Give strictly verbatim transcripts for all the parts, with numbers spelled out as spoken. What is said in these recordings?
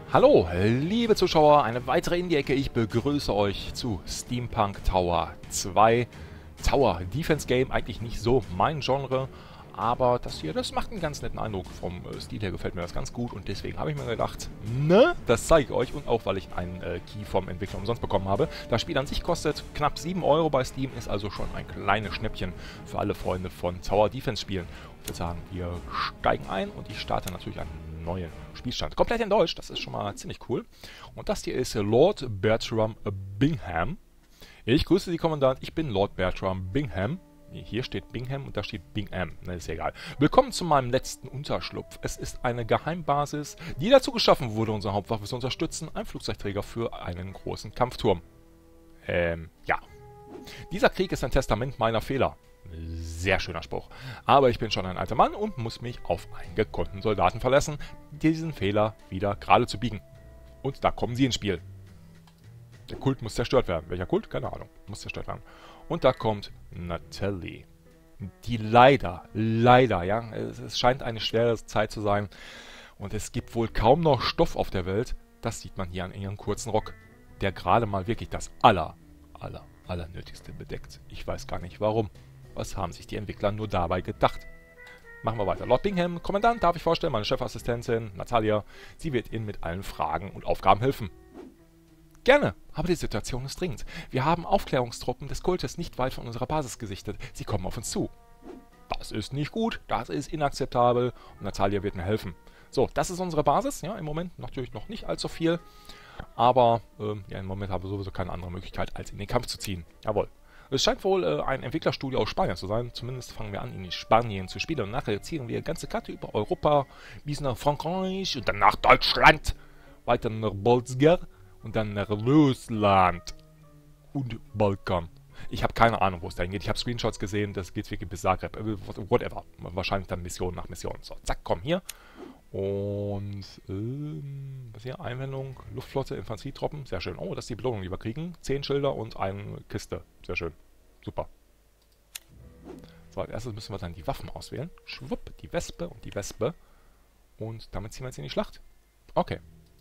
Hallo, liebe Zuschauer, eine weitere Indie-Ecke. Ich begrüße euch zu Steampunk Tower zwei. Tower Defense Game, eigentlich nicht so mein Genre, aber das hier, das macht einen ganz netten Eindruck. Vom äh, Stil her gefällt mir das ganz gut und deswegen habe ich mir gedacht, ne, das zeige ich euch und auch, weil ich einen äh, Key vom Entwickler umsonst bekommen habe. Das Spiel an sich kostet knapp sieben Euro bei Steam, ist also schon ein kleines Schnäppchen für alle Freunde von Tower Defense Spielen. Ich würde sagen, wir steigen ein und ich starte natürlich einen neuen Spielstand. Komplett in Deutsch, das ist schon mal ziemlich cool. Und das hier ist Lord Bertram Bingham. Ich grüße Sie, Kommandant, ich bin Lord Bertram Bingham. Hier steht Bingham und da steht Bingham. Na, ist ja egal. Willkommen zu meinem letzten Unterschlupf. Es ist eine Geheimbasis, die dazu geschaffen wurde, unsere Hauptwaffe zu unterstützen. Ein Flugzeugträger für einen großen Kampfturm. Ähm, ja. Dieser Krieg ist ein Testament meiner Fehler. Sehr schöner Spruch. Aber ich bin schon ein alter Mann und muss mich auf einen gekonnten Soldaten verlassen, diesen Fehler wieder gerade zu biegen. Und da kommen sie ins Spiel. Der Kult muss zerstört werden. Welcher Kult? Keine Ahnung. Muss zerstört werden. Und da kommt Natalie. Die leider, leider, ja, es, es scheint eine schwere Zeit zu sein. Und es gibt wohl kaum noch Stoff auf der Welt. Das sieht man hier an ihrem kurzen Rock, der gerade mal wirklich das aller, aller, aller Nötigste bedeckt. Ich weiß gar nicht warum. Was haben sich die Entwickler nur dabei gedacht? Machen wir weiter. Lord Bingham, Kommandant, darf ich vorstellen, meine Chefassistentin, Natalia. Sie wird Ihnen mit allen Fragen und Aufgaben helfen. Gerne, aber die Situation ist dringend. Wir haben Aufklärungstruppen des Kultes nicht weit von unserer Basis gesichtet. Sie kommen auf uns zu. Das ist nicht gut, das ist inakzeptabel und Natalia wird mir helfen. So, das ist unsere Basis. Ja, im Moment natürlich noch nicht allzu viel. Aber ähm, ja, im Moment haben wir sowieso keine andere Möglichkeit, als in den Kampf zu ziehen. Jawohl. Es scheint wohl äh, ein Entwicklerstudio aus Spanien zu sein. Zumindest fangen wir an, in Spanien zu spielen. Und nachher ziehen wir die ganze Karte über Europa, bis nach Frankreich und dann nach Deutschland, weiter nach Bolzger und dann nach Russland und Balkan. Ich habe keine Ahnung, wo es dahin geht. Ich habe Screenshots gesehen, das geht wirklich bis Zagreb. Whatever. Wahrscheinlich dann Mission nach Mission. So, zack, komm hier. Und, ähm, was hier? Einwendung, Luftflotte, Infanterietruppen. Sehr schön. Oh, das ist die Belohnung, die wir kriegen. Zehn Schilder und eine Kiste. Sehr schön. Super. So, als erstes müssen wir dann die Waffen auswählen. Schwupp, die Wespe und die Wespe. Und damit ziehen wir jetzt in die Schlacht. Okay.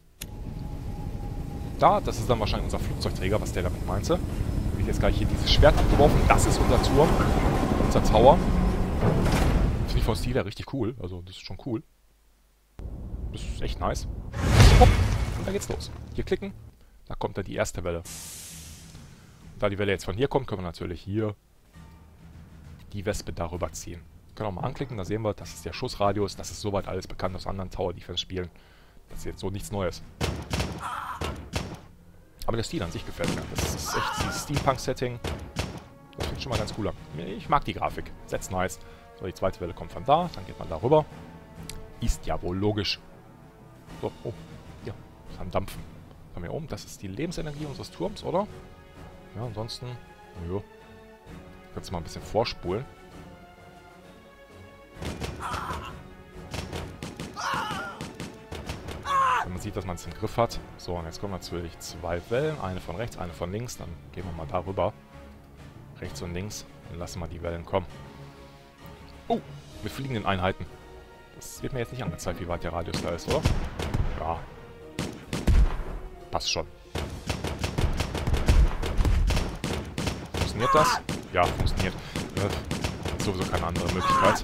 Da, das ist dann wahrscheinlich unser Flugzeugträger, was der damit meinte. Wird jetzt gleich hier dieses Schwert abgeworfen. Das ist unser Turm. Unser Tower. Finde ich vom Stil her richtig cool. Also, das ist schon cool. Das ist echt nice. Hopp, und da geht's los. Hier klicken, da kommt dann die erste Welle. Und da die Welle jetzt von hier kommt, können wir natürlich hier die Wespe darüber ziehen. Können wir mal anklicken, da sehen wir, das ist der Schussradius. Das ist soweit alles bekannt aus anderen Tower Defense Spielen. Das ist jetzt so nichts Neues. Aber der Stil an sich gefällt mir. Das ist echt dieses Steampunk-Setting. Das finde ich schon mal ganz cool an. Ich mag die Grafik. That's nice. So, die zweite Welle kommt von da, dann geht man darüber. Ist ja wohl logisch. So, oh, ja, ist am Dampfen. Haben wir oben, das ist die Lebensenergie unseres Turms, oder? Ja, ansonsten, ja. Kannst du mal ein bisschen vorspulen. Wenn man sieht, dass man es im Griff hat. So, und jetzt kommen natürlich zwei Wellen. Eine von rechts, eine von links. Dann gehen wir mal darüber. Rechts und links. Dann lassen wir die Wellen kommen. Oh, mit fliegenden Einheiten. Das wird mir jetzt nicht angezeigt, wie weit der Radius da ist, oder? Ja. Passt schon. Funktioniert das? Ja, funktioniert. Ja, sowieso keine andere Möglichkeit.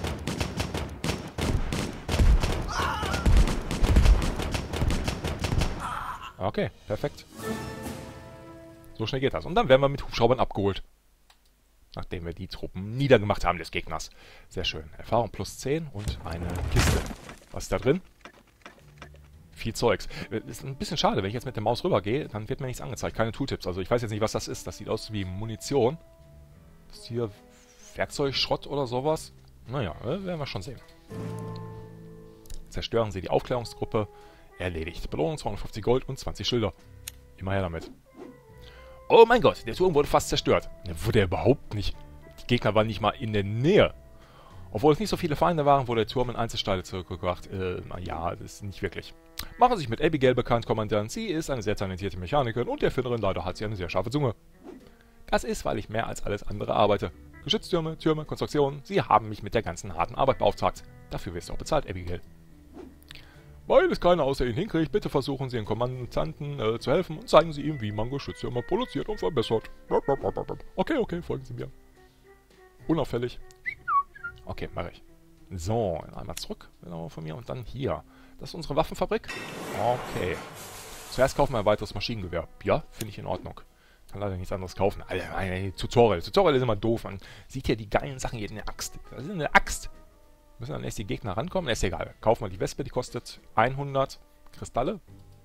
Okay, perfekt. So schnell geht das. Und dann werden wir mit Hubschraubern abgeholt. Nachdem wir die Truppen niedergemacht haben des Gegners. Sehr schön. Erfahrung plus zehn und eine Kiste. Was ist da drin? Viel Zeugs. Ist ein bisschen schade, wenn ich jetzt mit der Maus rübergehe, dann wird mir nichts angezeigt. Keine Tooltips. Also ich weiß jetzt nicht, was das ist. Das sieht aus wie Munition. Das ist hier Werkzeug, Schrott oder sowas. Naja, werden wir schon sehen. Zerstören Sie die Aufklärungsgruppe. Erledigt. Belohnung zweihundertfünfzig Gold und zwanzig Schilder. Immer her damit. Oh mein Gott, der Turm wurde fast zerstört. Ne, wurde er überhaupt nicht. Die Gegner waren nicht mal in der Nähe. Obwohl es nicht so viele Feinde waren, wurde der Turm in Einzelteile zurückgebracht. Äh, naja, das ist nicht wirklich. Machen Sie sich mit Abigail bekannt, Kommandant. Sie ist eine sehr talentierte Mechanikerin und die Erfinderin, leider hat sie eine sehr scharfe Zunge. Das ist, weil ich mehr als alles andere arbeite. Geschütztürme, Türme, Konstruktionen, Sie haben mich mit der ganzen harten Arbeit beauftragt. Dafür wirst du auch bezahlt, Abigail. Weil es keiner außer Ihnen hinkriegt, bitte versuchen Sie den Kommandanten äh, zu helfen und zeigen Sie ihm, wie man Geschütze immer produziert und verbessert. Okay, okay, folgen Sie mir. Unauffällig. Okay, mache ich. So, einmal zurück genau von mir und dann hier. Das ist unsere Waffenfabrik. Okay. Zuerst kaufen wir ein weiteres Maschinengewehr. Ja, finde ich in Ordnung. Kann leider nichts anderes kaufen. Alter, meine Tutorial. Tutorial ist immer doof. Man sieht hier die geilen Sachen hier in der Axt. Das ist eine Axt. Müssen dann erst die Gegner rankommen. Ist egal. Kaufen wir die Wespe, die kostet hundert Kristalle.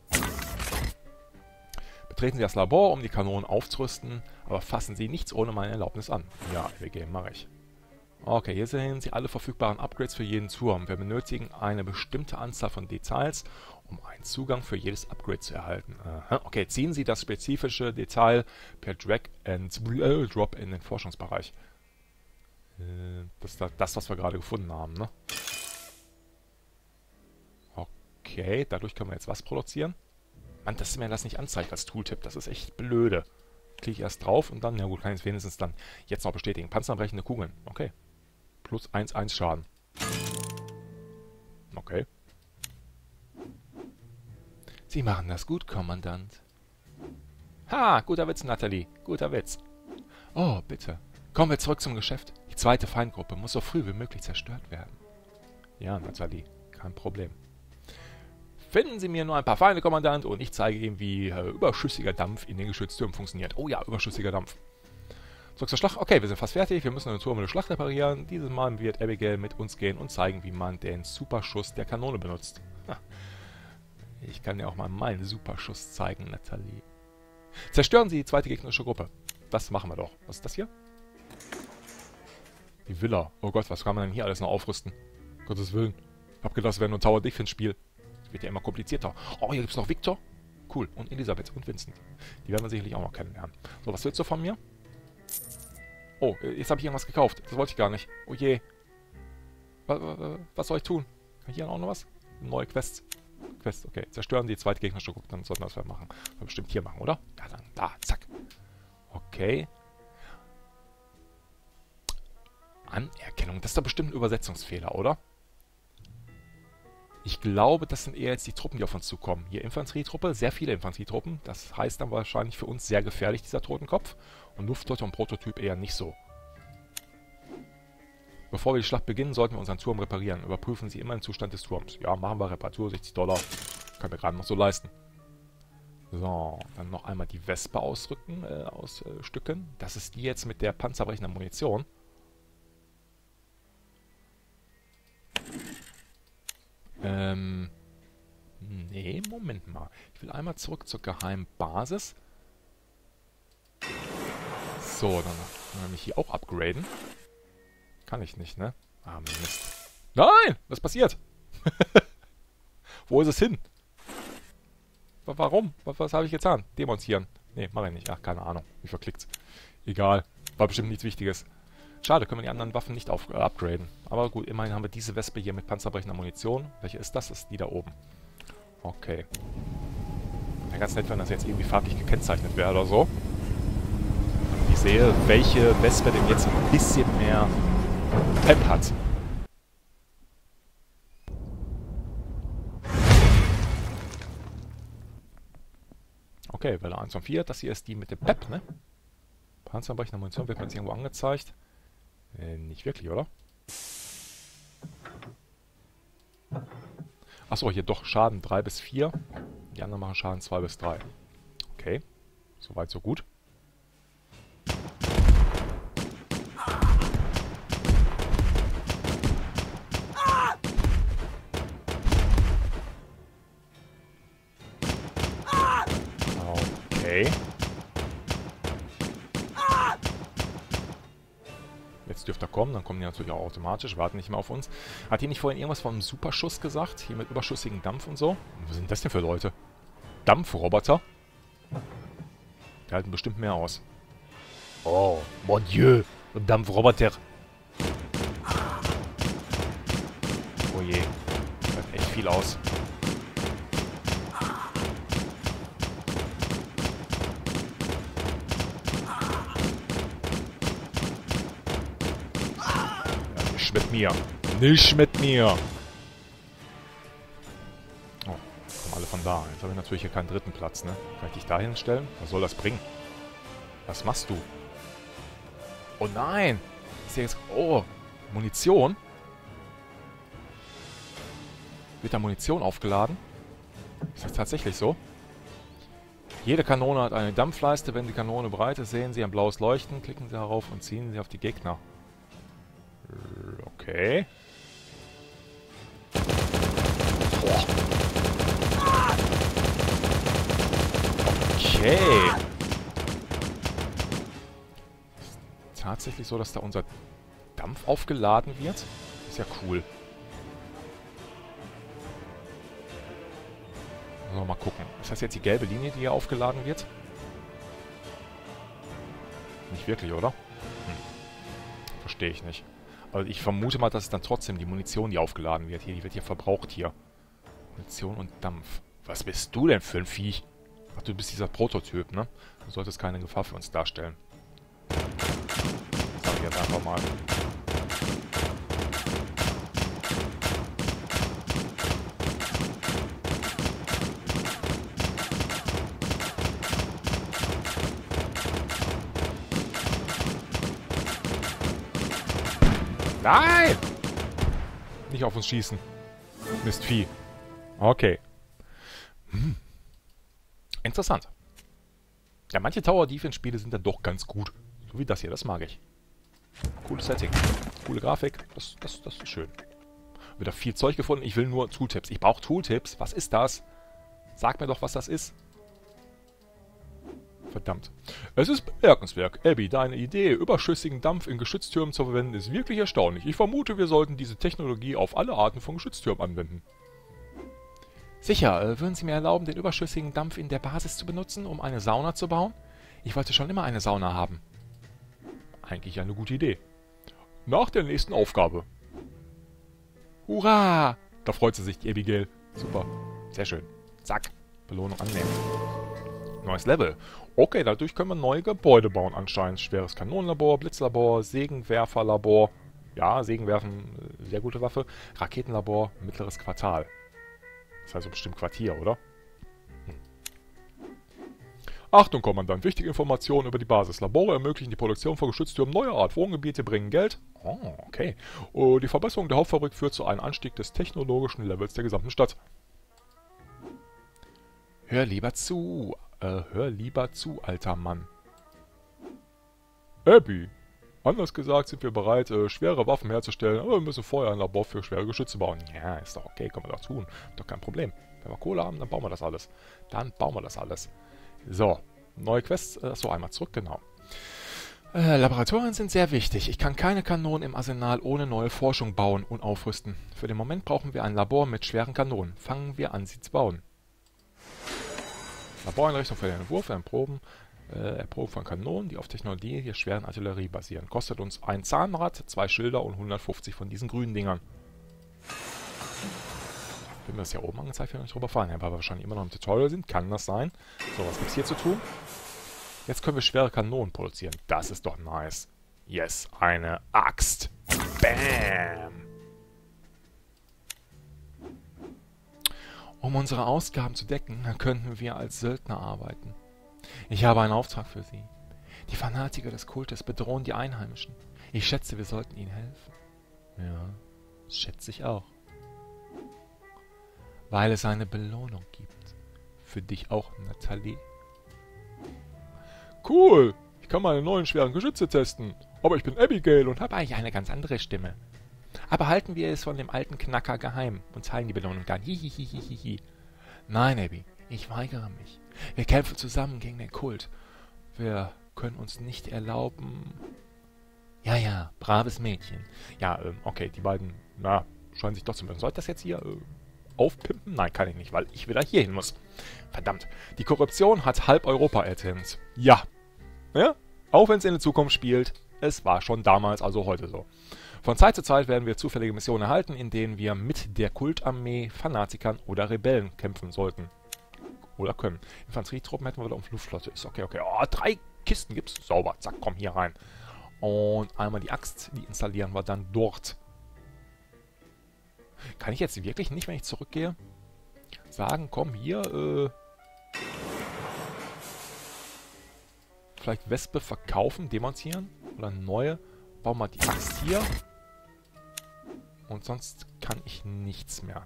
Betreten Sie das Labor, um die Kanonen aufzurüsten, aber fassen Sie nichts ohne meine Erlaubnis an. Ja, wir gehen, mache ich. Okay, hier sehen Sie alle verfügbaren Upgrades für jeden Turm. Wir benötigen eine bestimmte Anzahl von Details, um einen Zugang für jedes Upgrade zu erhalten. Aha. Okay, ziehen Sie das spezifische Detail per Drag and Drop in den Forschungsbereich. Äh, das ist das, was wir gerade gefunden haben, ne? Okay, dadurch können wir jetzt was produzieren. Mann, dass mir das nicht anzeigt als Tooltip, das ist echt blöde. Klicke ich erst drauf und dann, ja gut, kann ich es wenigstens dann jetzt noch bestätigen. Panzerbrechende Kugeln, okay. Plus eins eins Schaden. Okay. Sie machen das gut, Kommandant. Ha, guter Witz, Natalie. Guter Witz. Oh, bitte. Kommen wir zurück zum Geschäft. Die zweite Feindgruppe muss so früh wie möglich zerstört werden. Ja, Natalie. Kein Problem. Finden Sie mir nur ein paar Feinde, Kommandant, und ich zeige Ihnen, wie äh, überschüssiger Dampf in den Geschütztürmen funktioniert. Oh ja, überschüssiger Dampf. Zurück zur Schlacht. Okay, wir sind fast fertig. Wir müssen den Turm mit der Schlacht reparieren. Dieses Mal wird Abigail mit uns gehen und zeigen, wie man den Superschuss der Kanone benutzt. Ha. Ich kann dir auch mal meinen Superschuss zeigen, Natalie. Zerstören Sie die zweite gegnerische Gruppe. Das machen wir doch. Was ist das hier? Die Villa. Oh Gott, was kann man denn hier alles noch aufrüsten? Gottes Willen. Ich hab gedacht, das wäre nur ein Tower Defense-Spiel. Das wird ja immer komplizierter. Oh, hier gibt es noch Victor. Cool. Und Elisabeth und Vincent. Die werden wir sicherlich auch noch kennenlernen. So, was willst du von mir? Oh, jetzt habe ich irgendwas gekauft. Das wollte ich gar nicht. Oh je. Was, was soll ich tun? Kann hier auch noch was? Neue Quests. Quest, okay. Zerstören die zweite gegnerische Gruppe. Dann sollten wir das mal machen. Wir bestimmt hier machen, oder? Ja, dann da. Zack. Okay. Anerkennung. Das ist doch bestimmt ein Übersetzungsfehler, oder? Ich glaube, das sind eher jetzt die Truppen, die auf uns zukommen. Hier Infanterietruppe, sehr viele Infanterietruppen. Das heißt dann wahrscheinlich für uns sehr gefährlich, dieser Totenkopf. Und Luftflotte und Prototyp eher nicht so. Bevor wir die Schlacht beginnen, sollten wir unseren Turm reparieren. Überprüfen Sie immer den Zustand des Turms. Ja, machen wir Reparatur, sechzig Dollar. Können wir gerade noch so leisten. So, dann noch einmal die Wespe ausrücken, äh, ausstücken. Das ist die jetzt mit der panzerbrechenden Munition. Ähm, nee, Moment mal. Ich will einmal zurück zur geheimen Basis. So, dann können wir mich hier auch upgraden. Kann ich nicht, ne? Ah, Mist. Nein! Was passiert? Wo ist es hin? Warum? Was, was habe ich getan? Demontieren. Nee, mache ich nicht. Ach, keine Ahnung. Wie verklickt's. Egal. War bestimmt nichts Wichtiges. Schade, können wir die anderen Waffen nicht auf, äh, upgraden. Aber gut, immerhin haben wir diese Wespe hier mit panzerbrechender Munition. Welche ist das? Das ist die da oben. Okay. Wäre ganz nett, wenn das jetzt irgendwie farblich gekennzeichnet wäre oder so. Ich sehe, welche Wespe denn jetzt ein bisschen mehr Pep hat. Okay, Welle eins von vier. Das hier ist die mit dem Pep, ne? Panzerbrechende Munition wird mir jetzt irgendwo angezeigt. Äh, nicht wirklich, oder? Achso, hier doch Schaden drei bis vier. Die anderen machen Schaden zwei bis drei. Okay. Soweit, so gut. Okay. Jetzt dürfte er kommen, dann kommen die natürlich auch automatisch, warten nicht mehr auf uns. Hat hier nicht vorhin irgendwas von einem Superschuss gesagt? Hier mit überschüssigem Dampf und so? Was sind das denn für Leute? Dampfroboter? Die halten bestimmt mehr aus. Oh, mon Dieu, Dampfroboter. Oh je, das halten echt viel aus. Mit mir. Nicht mit mir. schon da. Jetzt habe ich natürlich hier keinen dritten Platz, ne? Kann ich dich da hinstellen? Was soll das bringen? Was machst du? Oh nein! Ist hier jetzt... Oh! Munition? Wird da Munition aufgeladen? Ist das tatsächlich so? Jede Kanone hat eine Dampfleiste. Wenn die Kanone bereit ist, sehen Sie ein blaues Leuchten. Klicken Sie darauf und ziehen Sie auf die Gegner. Okay. Okay. Ist tatsächlich so, dass da unser Dampf aufgeladen wird? Ist ja cool. Also mal gucken. Ist das jetzt die gelbe Linie, die hier aufgeladen wird? Nicht wirklich, oder? Hm. Verstehe ich nicht. Aber ich vermute mal, dass es dann trotzdem die Munition, die aufgeladen wird. Hier, die wird hier verbraucht hier. Munition und Dampf. Was bist du denn für ein Viech? Ach, du bist dieser Prototyp, ne? Du solltest keine Gefahr für uns darstellen. Sag ich jetzt einfach mal. Nein! Nicht auf uns schießen. Mistvieh. Okay. Hm. Interessant. Ja, manche Tower-Defense-Spiele sind dann doch ganz gut. So wie das hier, das mag ich. Cooles Setting. Coole Grafik. Das, das, das ist schön. Wieder viel Zeug gefunden. Ich will nur Tooltips. Ich brauche Tooltips. Was ist das? Sag mir doch, was das ist. Verdammt. Es ist bemerkenswert. Abby, deine Idee, überschüssigen Dampf in Geschütztürmen zu verwenden, ist wirklich erstaunlich. Ich vermute, wir sollten diese Technologie auf alle Arten von Geschütztürmen anwenden. Sicher, äh, würden Sie mir erlauben, den überschüssigen Dampf in der Basis zu benutzen, um eine Sauna zu bauen? Ich wollte schon immer eine Sauna haben. Eigentlich eine gute Idee. Nach der nächsten Aufgabe. Hurra! Da freut sie sich, die Abigail. Super. Sehr schön. Zack. Belohnung annehmen. Neues Level. Okay, dadurch können wir neue Gebäude bauen anscheinend. Schweres Kanonenlabor, Blitzlabor, Sägenwerferlabor. Ja, Sägenwerfen, sehr gute Waffe. Raketenlabor, mittleres Quartal. Das ist also bestimmt Quartier, oder? Hm. Achtung, Kommandant. Wichtige Informationen über die Basis. Labore ermöglichen die Produktion von Geschütztürmen neuer Art. Wohngebiete bringen Geld. Oh, okay. Uh, die Verbesserung der Hauptfabrik führt zu einem Anstieg des technologischen Levels der gesamten Stadt. Hör lieber zu. Äh, hör lieber zu, alter Mann. Abby. Anders gesagt sind wir bereit, äh, schwere Waffen herzustellen, aber wir müssen vorher ein Labor für schwere Geschütze bauen. Ja, ist doch okay, können wir doch tun. Doch kein Problem. Wenn wir Kohle haben, dann bauen wir das alles. Dann bauen wir das alles. So, neue Quests. Äh, so, einmal zurück, genau. Äh, Laboratorien sind sehr wichtig. Ich kann keine Kanonen im Arsenal ohne neue Forschung bauen und aufrüsten. Für den Moment brauchen wir ein Labor mit schweren Kanonen. Fangen wir an, sie zu bauen. Laboreinrichtung für den Entwurf, Erproben, äh, Erproben von Kanonen, die auf Technologie der schweren Artillerie basieren. Kostet uns ein Zahnrad, zwei Schilder und hundertfünfzig von diesen grünen Dingern. Wenn wir das hier oben angezeigt, wenn wir nicht drüber fahren. Ja, weil wir wahrscheinlich immer noch im Tutorial sind, kann das sein. So, was gibt's hier zu tun? Jetzt können wir schwere Kanonen produzieren. Das ist doch nice. Yes, eine Axt. Bam! Um unsere Ausgaben zu decken, könnten wir als Söldner arbeiten. Ich habe einen Auftrag für Sie. Die Fanatiker des Kultes bedrohen die Einheimischen. Ich schätze, wir sollten ihnen helfen. Ja, das schätze ich auch. Weil es eine Belohnung gibt. Für dich auch, Nathalie. Cool! Ich kann meine neuen schweren Geschütze testen. Aber ich bin Abigail und habe eigentlich eine ganz andere Stimme. Aber halten wir es von dem alten Knacker geheim und teilen die Belohnung dann. Hihihihihi. Nein, Abby, ich weigere mich. Wir kämpfen zusammen gegen den Kult. Wir können uns nicht erlauben... Ja, ja, braves Mädchen. Ja, ähm, okay, die beiden, na, scheinen sich doch zu mögen. Soll ich das jetzt hier äh, aufpimpen? Nein, kann ich nicht, weil ich wieder hier hin muss. Verdammt, die Korruption hat halb Europa ertänzt. Ja. Ja, auch wenn es in der Zukunft spielt, es war schon damals, also heute so. Von Zeit zu Zeit werden wir zufällige Missionen erhalten, in denen wir mit der Kultarmee, Fanatikern oder Rebellen kämpfen sollten. Oder können. Infanterietruppen hätten wir wieder auf Luftflotte. Ist okay, okay. Oh, drei Kisten gibt's. Sauber. Zack, komm hier rein. Und einmal die Axt, die installieren wir dann dort. Kann ich jetzt wirklich nicht, wenn ich zurückgehe? sagen, komm hier, äh, vielleicht Wespe verkaufen, demontieren oder neue. Bauen wir die Axt hier. Und sonst kann ich nichts mehr.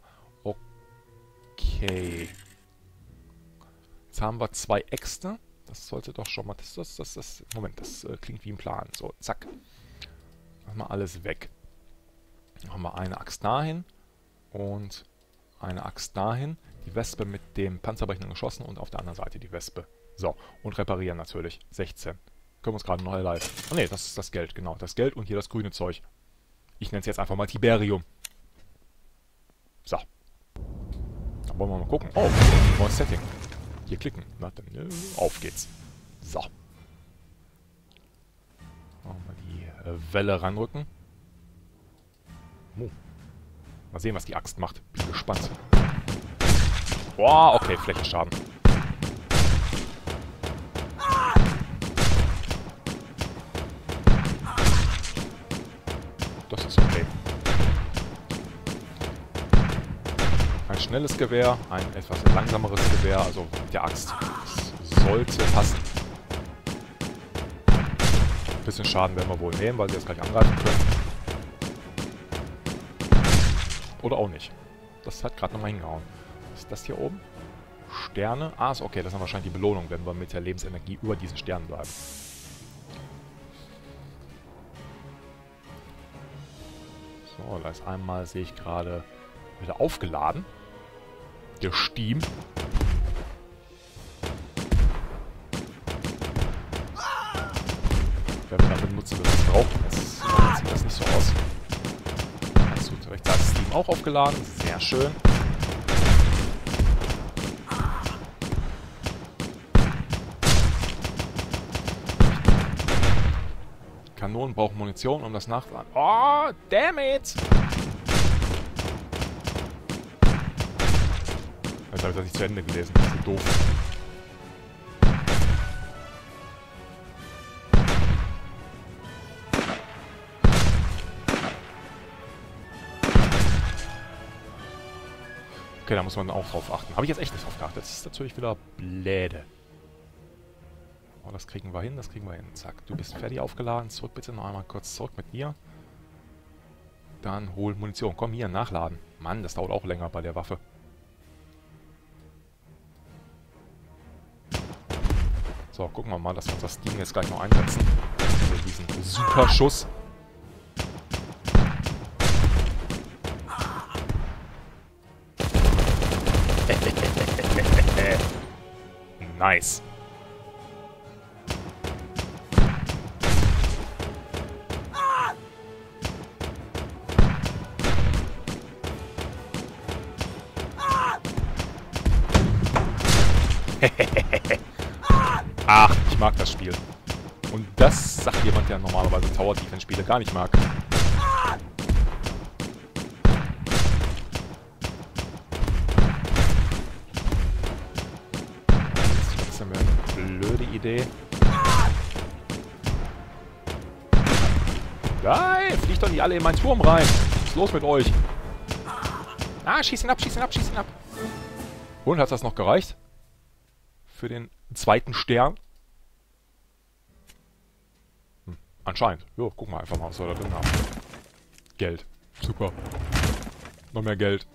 Okay. Jetzt haben wir zwei Äxte. Das sollte doch schon mal... Das, das, das, das, Moment, das äh, klingt wie ein Plan. So, zack. Machen wir alles weg. Dann haben wir eine Axt dahin. Und eine Axt dahin. Die Wespe mit dem panzerbrechenden geschossen. Und auf der anderen Seite die Wespe. So, und reparieren natürlich. sechzehn. Können wir uns gerade noch erleiden. Oh ne, das ist das Geld, genau. Das Geld und hier das grüne Zeug. Ich nenne es jetzt einfach mal Tiberium. So. Dann wollen wir mal gucken. Oh, neues Setting. Hier klicken. Na, dann äh, auf geht's. So. Machen wir die äh, Welle ranrücken. Oh. Mal sehen, was die Axt macht. Bin gespannt. Boah, okay, Flächenschaden. Das ist okay. Ein schnelles Gewehr, ein etwas langsameres Gewehr, also mit der Axt. Das sollte passen. Ein bisschen Schaden werden wir wohl nehmen, weil sie jetzt gleich angreifen können. Oder auch nicht. Das hat gerade nochmal hingehauen. Was ist das hier oben? Sterne. Ah, ist okay, das ist dann wahrscheinlich die Belohnung, wenn wir mit der Lebensenergie über diesen Sternen bleiben. So, da ist einmal, sehe ich gerade, wieder aufgeladen. Der Steam. Werden wir dann benutzen, wenn wir es brauchen. Jetzt sieht das nicht so aus. Ganz gut, rechts ist Steam auch aufgeladen. Sehr schön. Kanonen brauchen Munition, um das nachzuladen. Oh, damn it! Jetzt habe ich das nicht zu Ende gelesen. Das ist so doof. Okay, da muss man auch drauf achten. Habe ich jetzt echt nicht drauf geachtet. Das ist natürlich wieder bläde. Oh, das kriegen wir hin, das kriegen wir hin. Zack, du bist fertig aufgeladen. Zurück bitte noch einmal kurz zurück mit mir. Dann hol Munition. Komm hier, nachladen. Mann, das dauert auch länger bei der Waffe. So, gucken wir mal, dass wir uns das Ding jetzt gleich noch einsetzen. Also diesen super Schuss. Nice. Ach, ich mag das Spiel. Und das sagt jemand, der normalerweise Tower Defense Spiele gar nicht mag. Das ist eine blöde Idee. Nein, fliegt doch nicht alle in meinen Turm rein. Was ist los mit euch? Ah, schieß ihn ab, schieß ihn ab, schieß ihn ab. Und, hat das noch gereicht? Für den zweiten Stern? Hm, anscheinend. Jo, guck mal einfach mal, was wir da drin haben. Geld. Super. Noch mehr Geld.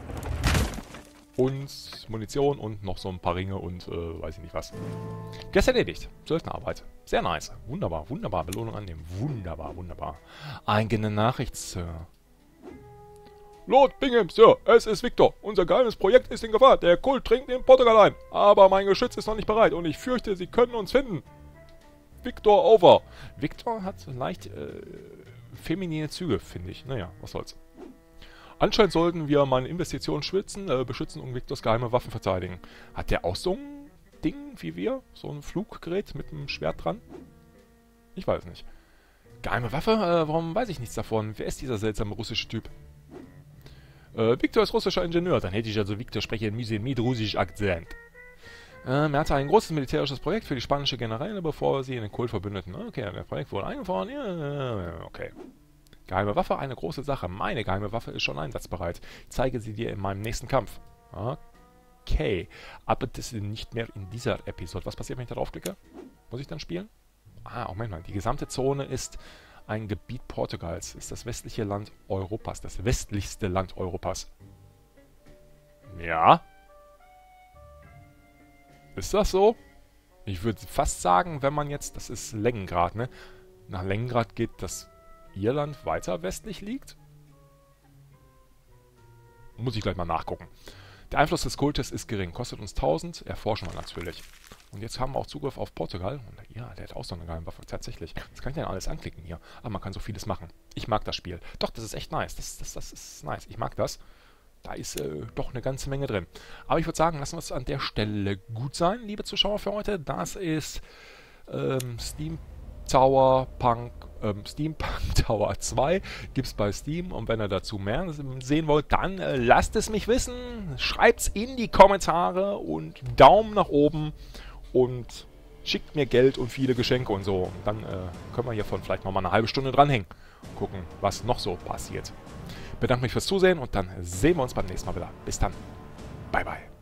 Und Munition und noch so ein paar Ringe und äh, weiß ich nicht was. Gest erledigt. Söldnerarbeit. Sehr nice. Wunderbar, wunderbar. Belohnung annehmen. Wunderbar, wunderbar. Eigene Nachricht, Sir. Lord Bingham, Sir, es ist Victor. Unser geheimes Projekt ist in Gefahr. Der Kult dringt in Portugal ein. Aber mein Geschütz ist noch nicht bereit und ich fürchte, sie können uns finden. Victor, over. Victor hat leicht äh, feminine Züge, finde ich. Naja, was soll's. Anscheinend sollten wir meine Investitionen schützen, äh, beschützen und Victors geheime Waffen verteidigen. Hat der auch so ein Ding wie wir? So ein Fluggerät mit einem Schwert dran? Ich weiß nicht. Geheime Waffe? Äh, warum weiß ich nichts davon? Wer ist dieser seltsame russische Typ? Äh, Victor ist russischer Ingenieur. Dann hätte ich also Victor sprechen müssen mit russischem Akzent. Ähm, er hatte ein großes militärisches Projekt für die spanische Generäle, bevor sie in den Kult verbündeten. Okay, das Projekt wurde eingefahren. Ja, okay. Geheime Waffe, eine große Sache. Meine geheime Waffe ist schon einsatzbereit. Ich zeige sie dir in meinem nächsten Kampf. Okay, aber das ist nicht mehr in dieser Episode. Was passiert, wenn ich da draufklicke? Muss ich dann spielen? Ah, Moment mal. Die gesamte Zone ist ein Gebiet Portugals. Ist das westliche Land Europas. Das westlichste Land Europas. Ja. Ist das so? Ich würde fast sagen, wenn man jetzt... Das ist Längengrad, ne? Nach Längengrad geht, dass Irland weiter westlich liegt? Muss ich gleich mal nachgucken. Der Einfluss des Kultes ist gering. Kostet uns tausend. Erforschen wir natürlich. Und jetzt haben wir auch Zugriff auf Portugal. Und ja, der hat auch so eine geile Waffe. Tatsächlich. Was kann ich denn alles anklicken hier? Aber man kann so vieles machen. Ich mag das Spiel. Doch, das ist echt nice. Das, das, das ist nice. Ich mag das. Da ist äh, doch eine ganze Menge drin. Aber ich würde sagen, lassen wir es an der Stelle gut sein, liebe Zuschauer, für heute. Das ist ähm, Steam Tower Punk, ähm, Steampunk Tower zwei. Gibt es bei Steam. Und wenn ihr dazu mehr sehen wollt, dann äh, lasst es mich wissen. Schreibt es in die Kommentare und Daumen nach oben. Und schickt mir Geld und viele Geschenke und so. Und dann äh, können wir hiervon vielleicht nochmal eine halbe Stunde dranhängen. Gucken, was noch so passiert. Ich bedanke mich fürs Zusehen und dann sehen wir uns beim nächsten Mal wieder. Bis dann. Bye, bye.